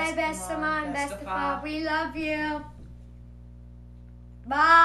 Bye, best of mom, best of pop. We love you. Bye.